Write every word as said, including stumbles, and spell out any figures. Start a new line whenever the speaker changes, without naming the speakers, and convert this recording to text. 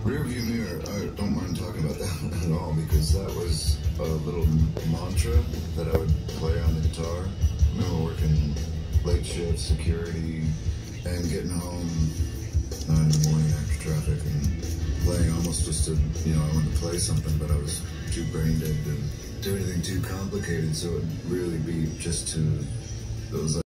Rearview mirror, I don't mind talking about that at all because that was a little mantra that I would play on the guitar. I remember working late shift, security, and getting home uh, in the morning after traffic and playing almost just to, you know, I wanted to play something, but I was too brain dead to do anything too complicated, so it would really be just to, it was like